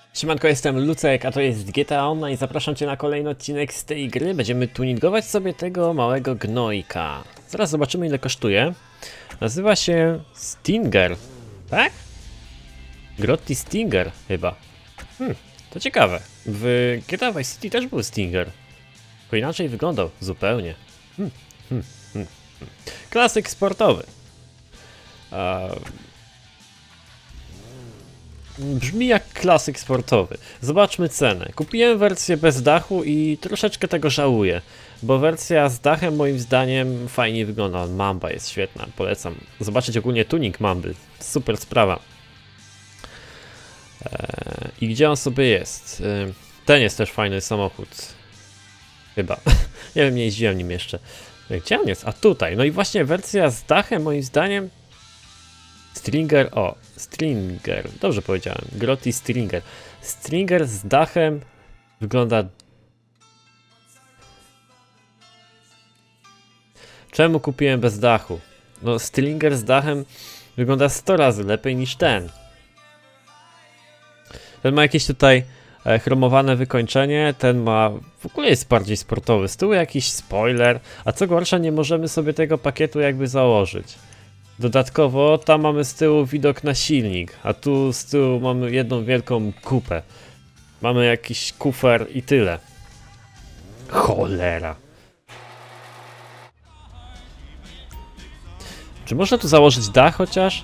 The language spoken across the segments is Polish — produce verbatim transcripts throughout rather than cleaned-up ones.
Siemanko, jestem Lucek, a to jest G T A Online. Zapraszam Cię na kolejny odcinek z tej gry. Będziemy tuningować sobie tego małego gnojka. Zaraz zobaczymy, ile kosztuje. Nazywa się Stinger, tak? Grotti Stinger chyba. Hmm, to ciekawe. W G T A Vice City też był Stinger. Tylko inaczej wyglądał zupełnie. Hmm, hmm, hmm, hmm. Klasyk sportowy. Uh, Brzmi jak klasyk sportowy. Zobaczmy cenę. Kupiłem wersję bez dachu i troszeczkę tego żałuję, bo wersja z dachem moim zdaniem fajnie wygląda. Mamba jest świetna, polecam zobaczyć ogólnie tuning Mamby. Super sprawa. Eee, I gdzie on sobie jest? Eee, ten jest też fajny samochód. Chyba. Nie wiem, nie jeździłem nim jeszcze. Gdzie on jest? A tutaj. No i właśnie wersja z dachem moim zdaniem Stringer, o, Stringer, dobrze powiedziałem, Grotti Stringer. Stringer z dachem wygląda... Czemu kupiłem bez dachu? No, Stringer z dachem wygląda sto razy lepiej niż ten. Ten ma jakieś tutaj e, chromowane wykończenie, ten ma... w ogóle jest bardziej sportowy, z tyłu jakiś spoiler, a co gorsza nie możemy sobie tego pakietu jakby założyć. Dodatkowo tam mamy z tyłu widok na silnik, a tu z tyłu mamy jedną wielką kupę. Mamy jakiś kufer i tyle. Cholera. Czy można tu założyć dach chociaż?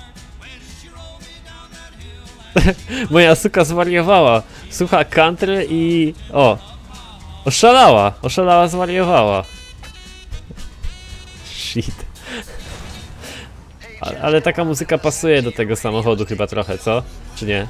Moja suka zwariowała. Słucha country i... o! Oszalała! Oszalała, zwariowała. Shit. Ale, ale taka muzyka pasuje do tego samochodu chyba trochę, co? Czy nie?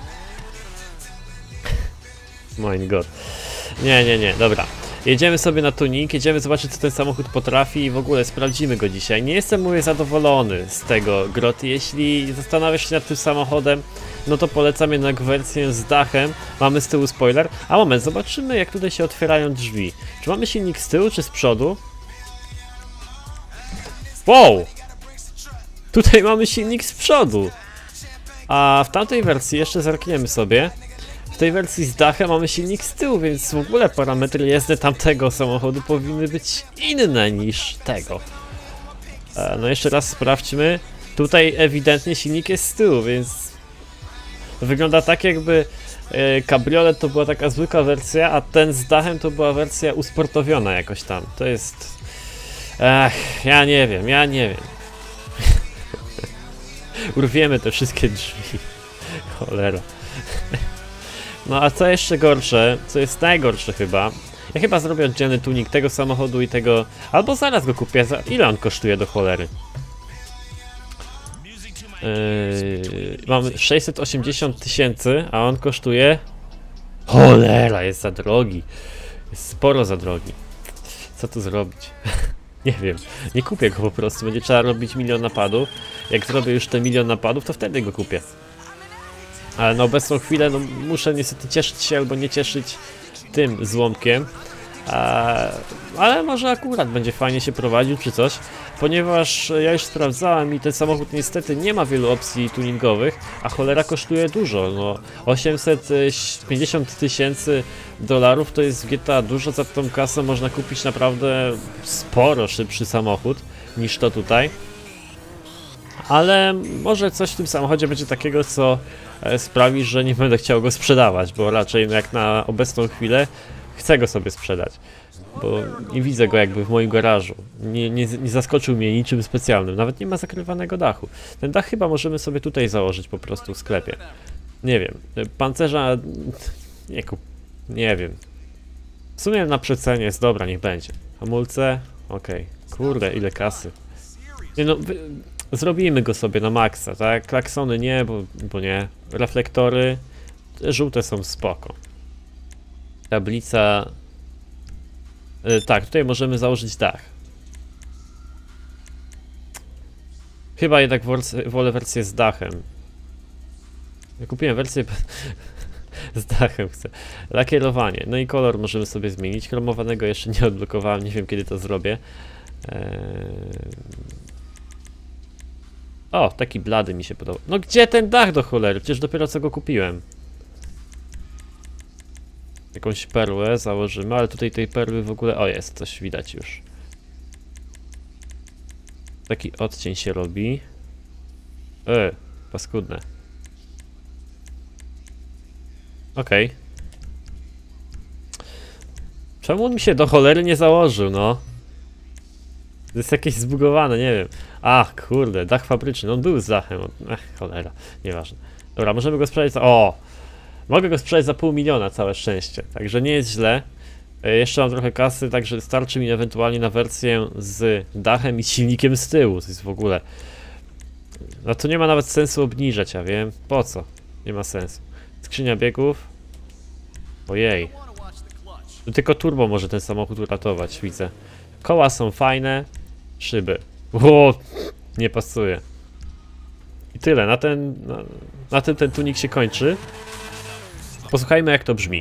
My god. Nie, nie, nie, dobra. Jedziemy sobie na tuning, jedziemy zobaczyć, co ten samochód potrafi i w ogóle sprawdzimy go dzisiaj. Nie jestem, mówię, zadowolony z tego Grotti. Jeśli zastanawiasz się nad tym samochodem, no to polecam jednak wersję z dachem. Mamy z tyłu spoiler. A moment, zobaczymy, jak tutaj się otwierają drzwi. Czy mamy silnik z tyłu, czy z przodu? Wow! Tutaj mamy silnik z przodu, a w tamtej wersji, jeszcze zerkniemy sobie, w tej wersji z dachem mamy silnik z tyłu, więc w ogóle parametry jazdy tamtego samochodu powinny być inne niż tego. E, no jeszcze raz sprawdźmy, tutaj ewidentnie silnik jest z tyłu, więc wygląda tak, jakby e, kabriolet to była taka zwykła wersja, a ten z dachem to była wersja usportowiona jakoś tam. To jest... Ech, ja nie wiem, ja nie wiem. Urwiemy te wszystkie drzwi. Cholera. No a co jeszcze gorsze, co jest najgorsze chyba, ja chyba zrobię oddzielny tuning tego samochodu i tego, albo zaraz go kupię. Za ile on kosztuje do cholery? Yy, mam sześćset osiemdziesiąt tysięcy, a on kosztuje... Cholera, jest za drogi. Jest sporo za drogi. Co tu zrobić? Nie wiem, nie kupię go po prostu, będzie trzeba robić milion napadów. Jak zrobię już te milion napadów, to wtedy go kupię. Ale na obecną chwilę no, muszę niestety cieszyć się albo nie cieszyć tym złomkiem. A, ale może akurat będzie fajnie się prowadził czy coś. Ponieważ ja już sprawdzałem i ten samochód niestety nie ma wielu opcji tuningowych, a cholera kosztuje dużo. No, osiemset pięćdziesiąt tysięcy dolarów to jest w G T A dużo, za tą kasę można kupić naprawdę sporo szybszy samochód niż to tutaj. Ale może coś w tym samochodzie będzie takiego, co sprawi, że nie będę chciał go sprzedawać, bo raczej jak na obecną chwilę chcę go sobie sprzedać, bo nie widzę go jakby w moim garażu. Nie, nie, nie zaskoczył mnie niczym specjalnym, nawet nie ma zakrywanego dachu. Ten dach chyba możemy sobie tutaj założyć po prostu w sklepie. Nie wiem, pancerza... nie kup... nie wiem. W sumie na przecenie jest dobra, niech będzie. Hamulce? Okej. Okay. Kurde, ile kasy. Nie no, wy... zrobimy go sobie na maksa, tak? Klaksony nie, bo, bo nie. Reflektory te żółte są spoko. Tablica... Yy, tak, tutaj możemy założyć dach. Chyba jednak wolę wersję z dachem. Ja kupiłem wersję z dachem, chcę. Lakierowanie. No i kolor możemy sobie zmienić. Chromowanego jeszcze nie odblokowałem, nie wiem kiedy to zrobię. Eee... O, taki blady mi się podobał. No gdzie ten dach do cholery? Przecież dopiero co go kupiłem. Jakąś perłę założymy, ale tutaj tej perły w ogóle... O, jest, coś widać już. Taki odcień się robi. E, paskudne. Okej. Okay. Czemu on mi się do cholery nie założył, no? To jest jakieś zbugowane, nie wiem. Ach, kurde, dach fabryczny. On był z dachem. Ech, cholera, nieważne. Dobra, możemy go sprzedać za... O! Mogę go sprzedać za pół miliona, całe szczęście. Także nie jest źle. E, jeszcze mam trochę kasy, także starczy mi ewentualnie na wersję z dachem i silnikiem z tyłu. To jest w ogóle... No to nie ma nawet sensu obniżać, ja wiem. Po co? Nie ma sensu. Skrzynia biegów. Ojej. Tylko turbo może ten samochód uratować, widzę. Koła są fajne. Szyby. O, nie pasuje. I tyle, na ten, na, na tym ten tunik się kończy. Posłuchajmy, jak to brzmi.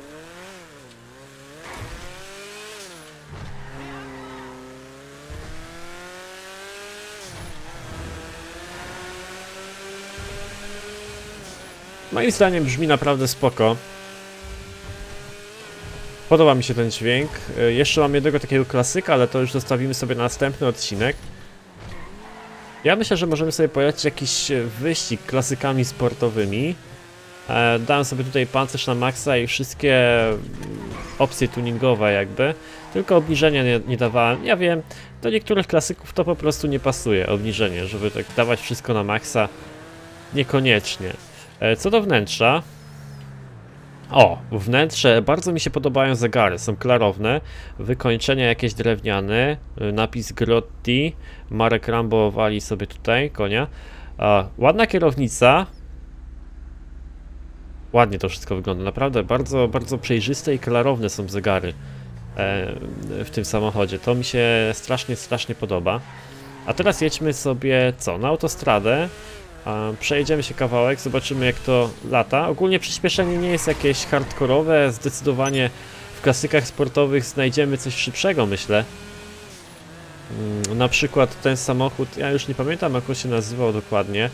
Moim zdaniem brzmi naprawdę spoko. Podoba mi się ten dźwięk. Jeszcze mam jednego takiego klasyka, ale to już zostawimy sobie na następny odcinek. Ja myślę, że możemy sobie polecić jakiś wyścig klasykami sportowymi. E, dałem sobie tutaj pancerz na maksa i wszystkie opcje tuningowe jakby. Tylko obniżenia nie, nie dawałem. Ja wiem, do niektórych klasyków to po prostu nie pasuje, obniżenie, żeby tak dawać wszystko na maksa. Niekoniecznie. E, co do wnętrza. O, wnętrze, bardzo mi się podobają zegary, są klarowne, wykończenia jakieś drewniane, napis Grotti, Marek Rambo wali sobie tutaj, konia. A, ładna kierownica. Ładnie to wszystko wygląda, naprawdę bardzo, bardzo przejrzyste i klarowne są zegary e, w tym samochodzie, to mi się strasznie, strasznie podoba. A teraz jedźmy sobie, co, na autostradę. Przejedziemy się kawałek, zobaczymy jak to lata. Ogólnie przyspieszenie nie jest jakieś hardkorowe, zdecydowanie w klasykach sportowych znajdziemy coś szybszego, myślę. Na przykład ten samochód, ja już nie pamiętam jak on się nazywał dokładnie.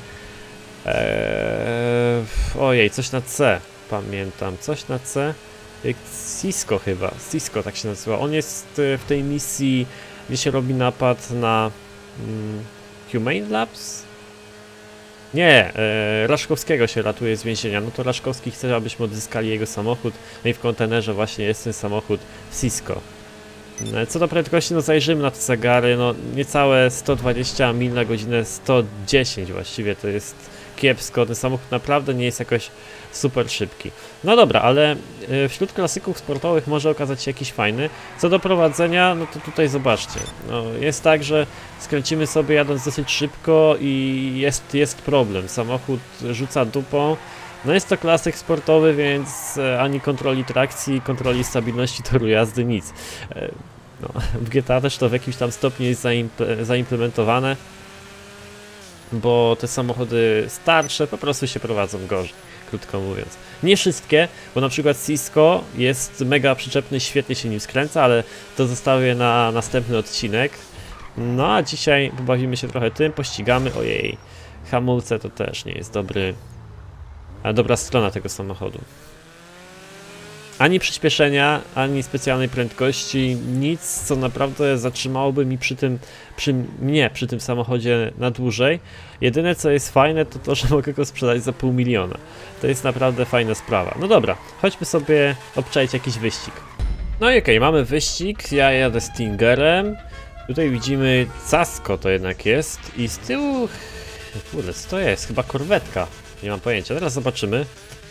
Eee, ojej, coś na C, pamiętam, coś na C. Cisco chyba, Cisco tak się nazywa. On jest w tej misji, gdzie się robi napad na hmm, Humane Labs? Nie, e, Raszkowskiego się ratuje z więzienia, no to Raszkowski chce, abyśmy odzyskali jego samochód, no i w kontenerze właśnie jest ten samochód Cisco. E, co do prędkości, no zajrzymy na te zegary, no niecałe sto dwadzieścia mil na godzinę, sto dziesięć właściwie, to jest kiepsko, ten samochód naprawdę nie jest jakoś super szybki. No dobra, ale e, wśród klasyków sportowych może okazać się jakiś fajny. Co do prowadzenia, no to tutaj zobaczcie, no jest tak, że skręcimy sobie jadąc dosyć szybko i jest, jest problem, samochód rzuca dupą. No jest to klasyk sportowy, więc e, ani kontroli trakcji, kontroli stabilności toru jazdy, nic. E, no, w G T A też to w jakimś tam stopniu jest zaimple, zaimplementowane, bo te samochody starsze po prostu się prowadzą gorzej, krótko mówiąc. Nie wszystkie, bo na przykład Cisco jest mega przyczepny, świetnie się nim skręca, ale to zostawię na następny odcinek. No a dzisiaj pobawimy się trochę tym, pościgamy, ojej, hamulce to też nie jest dobry, a dobra strona tego samochodu. Ani przyspieszenia, ani specjalnej prędkości, nic co naprawdę zatrzymałoby mi przy tym, przy mnie, przy tym samochodzie na dłużej. Jedyne co jest fajne to to, że mogę go sprzedać za pół miliona. To jest naprawdę fajna sprawa. No dobra, chodźmy sobie obczaić jakiś wyścig. No i okej, okay, mamy wyścig, ja jadę Stingerem. Tutaj widzimy Casco to jednak jest i z tyłu... Kurde, co to jest? Chyba korwetka. Nie mam pojęcia, teraz zobaczymy.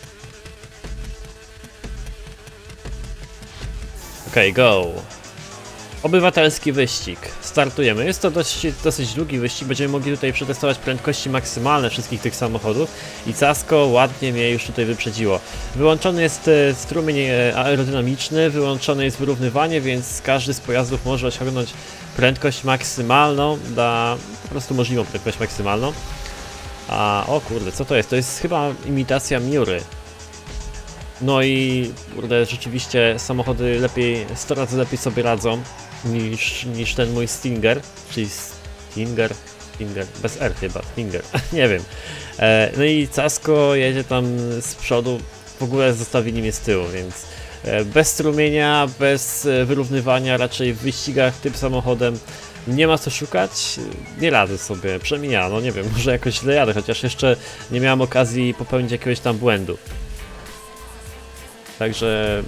Okej, okay, go. Obywatelski wyścig. Startujemy. Jest to dość, dosyć długi wyścig. Będziemy mogli tutaj przetestować prędkości maksymalne wszystkich tych samochodów. I Casco ładnie mnie już tutaj wyprzedziło. Wyłączony jest strumień aerodynamiczny, wyłączone jest wyrównywanie, więc każdy z pojazdów może osiągnąć prędkość maksymalną, da po prostu możliwą prędkość maksymalną. A o kurde, co to jest? To jest chyba imitacja Miury. No i kurde, rzeczywiście samochody lepiej, sto razy lepiej sobie radzą niż, niż ten mój Stinger, czyli Stinger, Stinger, bez R chyba, Stinger, nie wiem. E, no i Casco jedzie tam z przodu, w ogóle zostawili mnie z tyłu, więc e, bez strumienia, bez e, wyrównywania, raczej w wyścigach tym samochodem nie ma co szukać, nie radzę sobie, przemija, no nie wiem, może jakoś źle jadę, chociaż jeszcze nie miałem okazji popełnić jakiegoś tam błędu. Także...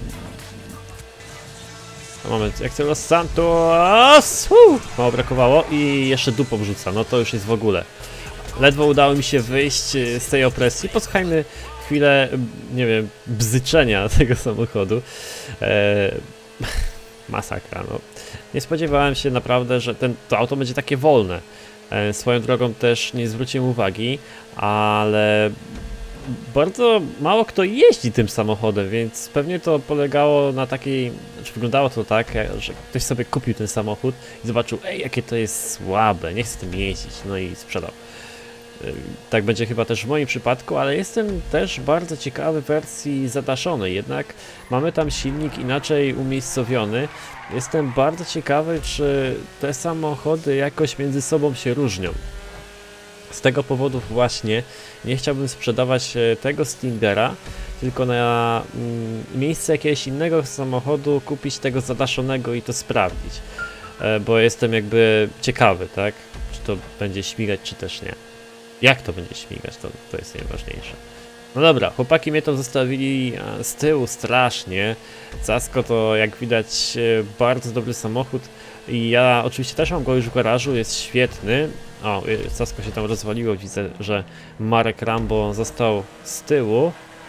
Moment, jak to Los Santos! Uu, mało brakowało i jeszcze dupą rzuca, no to już jest w ogóle. Ledwo udało mi się wyjść z tej opresji. Posłuchajmy chwilę, nie wiem, bzyczenia tego samochodu. Eee, masakra, no. Nie spodziewałem się naprawdę, że ten, to auto będzie takie wolne. Eee, swoją drogą też nie zwróciłem uwagi, ale bardzo mało kto jeździ tym samochodem, więc pewnie to polegało na takiej, znaczy wyglądało to tak, że ktoś sobie kupił ten samochód i zobaczył, ej, jakie to jest słabe, nie chcę tym jeździć, no i sprzedał. Tak będzie chyba też w moim przypadku, ale jestem też bardzo ciekawy wersji zadaszonej, jednak mamy tam silnik inaczej umiejscowiony. Jestem bardzo ciekawy, czy te samochody jakoś między sobą się różnią. Z tego powodu właśnie nie chciałbym sprzedawać tego Stingera, tylko na mm, miejsce jakiegoś innego samochodu kupić tego zadaszonego i to sprawdzić. E, bo jestem jakby ciekawy, tak? Czy to będzie śmigać, czy też nie. Jak to będzie śmigać, to, to jest najważniejsze. No dobra, chłopaki mnie to zostawili z tyłu strasznie. Casco to jak widać bardzo dobry samochód i ja oczywiście też mam go już w garażu, jest świetny. O, Casco się tam rozwaliło, widzę, że Marek Rambo został z tyłu.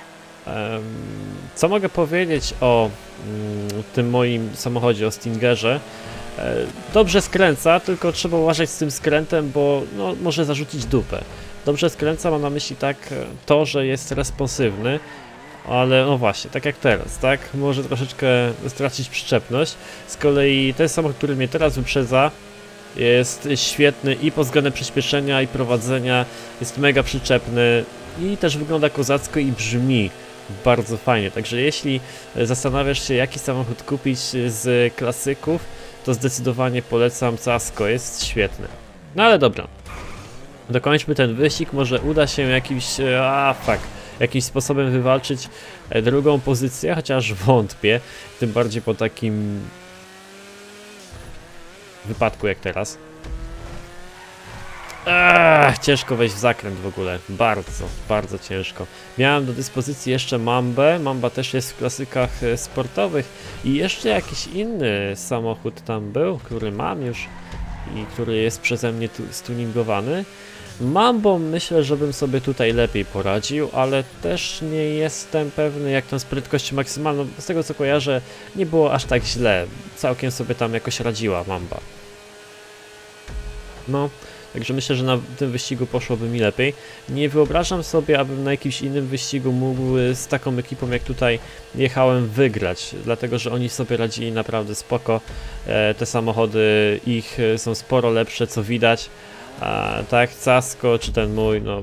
Co mogę powiedzieć o tym moim samochodzie, o Stingerze? Dobrze skręca, tylko trzeba uważać z tym skrętem, bo no, może zarzucić dupę. Dobrze skręca, mam na myśli tak to, że jest responsywny, ale no właśnie, tak jak teraz, tak? Może troszeczkę stracić przyczepność. Z kolei ten samochód, który mnie teraz wyprzedza, jest świetny i pod względem przyspieszenia i prowadzenia, jest mega przyczepny i też wygląda kozacko i brzmi bardzo fajnie. Także jeśli zastanawiasz się, jaki samochód kupić z klasyków, to zdecydowanie polecam Casco, jest świetny. No ale dobra, dokończmy ten wyścig, może uda się jakimś, a fuck, jakimś sposobem wywalczyć drugą pozycję, chociaż wątpię, tym bardziej po takim wypadku jak teraz. Ech, ciężko wejść w zakręt w ogóle, bardzo, bardzo ciężko. Miałem do dyspozycji jeszcze Mambę, Mamba też jest w klasykach sportowych i jeszcze jakiś inny samochód tam był, który mam już i który jest przeze mnie tu stuningowany. Mambą myślę, że bym sobie tutaj lepiej poradził, ale też nie jestem pewny, jak tam z prędkością maksymalną, z tego co kojarzę, nie było aż tak źle, całkiem sobie tam jakoś radziła Mamba. No, także myślę, że na tym wyścigu poszłoby mi lepiej. Nie wyobrażam sobie, abym na jakimś innym wyścigu mógł z taką ekipą jak tutaj jechałem wygrać, dlatego że oni sobie radzili naprawdę spoko. E, te samochody ich są sporo lepsze, co widać. A, tak, Casco czy ten mój, no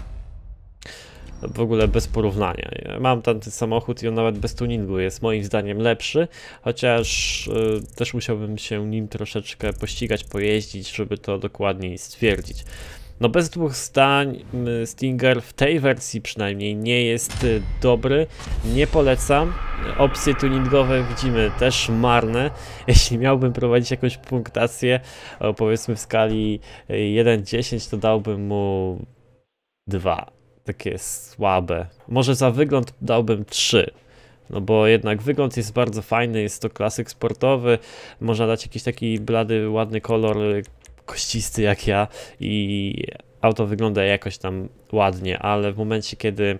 w ogóle bez porównania. Ja mam tam ten samochód i on nawet bez tuningu jest moim zdaniem lepszy, chociaż y, też musiałbym się nim troszeczkę pościgać, pojeździć, żeby to dokładniej stwierdzić. No bez dwóch zdań, Stinger w tej wersji przynajmniej nie jest y, dobry, nie polecam. Opcje tuningowe widzimy też marne. Jeśli miałbym prowadzić jakąś punktację, o, powiedzmy w skali jeden do dziesięciu, to dałbym mu dwa. Takie słabe. Może za wygląd dałbym trzy. No bo jednak wygląd jest bardzo fajny, jest to klasyk sportowy. Można dać jakiś taki blady, ładny kolor, kościsty jak ja i auto wygląda jakoś tam ładnie, ale w momencie, kiedy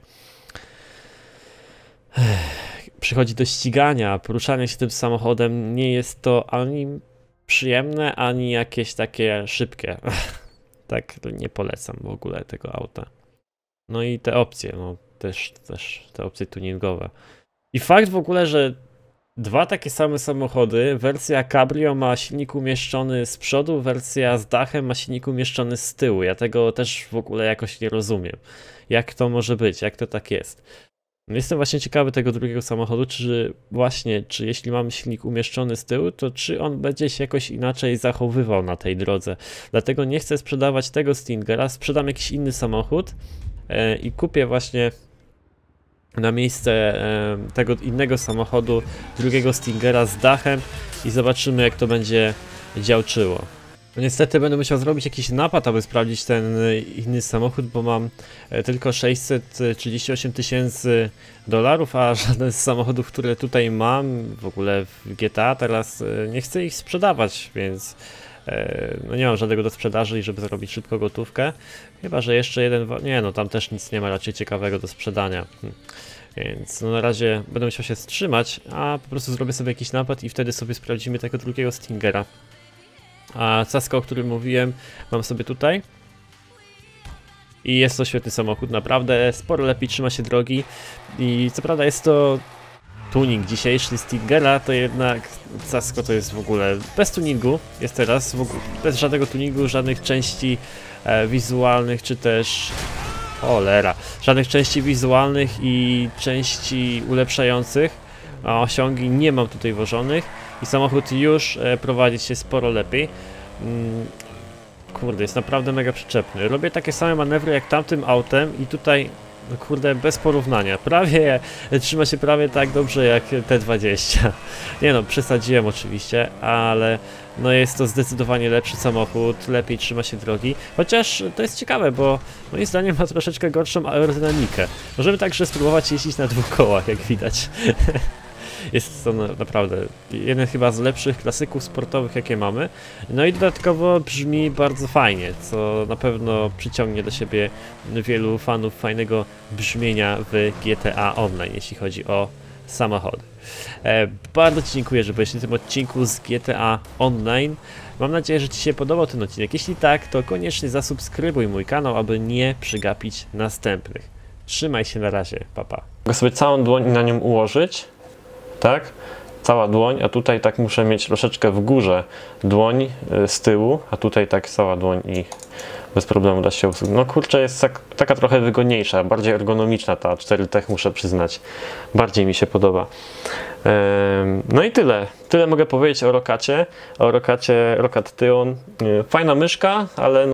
przychodzi do ścigania, poruszania się tym samochodem, nie jest to ani przyjemne, ani jakieś takie szybkie. Tak, nie polecam w ogóle tego auta. No i te opcje, no też, też te opcje tuningowe. I fakt w ogóle, że dwa takie same samochody, wersja Cabrio ma silnik umieszczony z przodu, wersja z dachem ma silnik umieszczony z tyłu. Ja tego też w ogóle jakoś nie rozumiem. Jak to może być, jak to tak jest? Jestem właśnie ciekawy tego drugiego samochodu, czy właśnie, czy jeśli mamy silnik umieszczony z tyłu, to czy on będzie się jakoś inaczej zachowywał na tej drodze. Dlatego nie chcę sprzedawać tego Stingera, sprzedam jakiś inny samochód, i kupię właśnie na miejsce e, tego innego samochodu, drugiego Stingera z dachem i zobaczymy, jak to będzie działczyło. No niestety będę musiał zrobić jakiś napad, aby sprawdzić ten inny samochód, bo mam tylko sześćset trzydzieści osiem tysięcy dolarów, a żaden z samochodów, które tutaj mam w ogóle w G T A teraz nie chcę ich sprzedawać, więc no nie mam żadnego do sprzedaży i żeby zarobić szybko gotówkę. Chyba że jeszcze jeden, nie no tam też nic nie ma raczej ciekawego do sprzedania. Więc no na razie będę musiał się wstrzymać, a po prostu zrobię sobie jakiś napad i wtedy sobie sprawdzimy tego drugiego Stingera. A Casco, o którym mówiłem, mam sobie tutaj. I jest to świetny samochód, naprawdę sporo lepiej trzyma się drogi. I co prawda jest to tuning dzisiejszy Stingera, to jednak Casco to jest w ogóle bez tuningu. Jest teraz w ogóle bez żadnego tuningu, żadnych części e, wizualnych, czy też... Cholera, żadnych części wizualnych i części ulepszających. A osiągi nie mam tutaj włożonych i samochód już e, prowadzi się sporo lepiej. Mm, kurde, jest naprawdę mega przyczepny. Robię takie same manewry jak tamtym autem i tutaj, no kurde, bez porównania. Prawie, trzyma się prawie tak dobrze jak T dwadzieścia. Nie no, przesadziłem oczywiście, ale no jest to zdecydowanie lepszy samochód, lepiej trzyma się drogi. Chociaż to jest ciekawe, bo moim zdaniem ma troszeczkę gorszą aerodynamikę. Możemy także spróbować jeździć na dwóch kołach, jak widać. Jest to naprawdę jeden chyba z lepszych klasyków sportowych, jakie mamy. No i dodatkowo brzmi bardzo fajnie, co na pewno przyciągnie do siebie wielu fanów fajnego brzmienia w G T A Online, jeśli chodzi o samochody. E, bardzo Ci dziękuję, że byłeś na tym odcinku z G T A Online. Mam nadzieję, że Ci się podobał ten odcinek. Jeśli tak, to koniecznie zasubskrybuj mój kanał, aby nie przegapić następnych. Trzymaj się, na razie, pa pa. Mogę sobie całą dłoń na nią ułożyć. Tak? Cała dłoń, a tutaj tak muszę mieć troszeczkę w górze dłoń z tyłu, a tutaj tak cała dłoń i bez problemu da się usunąć. No kurczę, jest tak, taka trochę wygodniejsza, bardziej ergonomiczna ta cztery T, muszę przyznać. Bardziej mi się podoba. Ehm, no i tyle. Tyle mogę powiedzieć o Rokacie. O Rokacie, Rokat Tyon. Fajna myszka, ale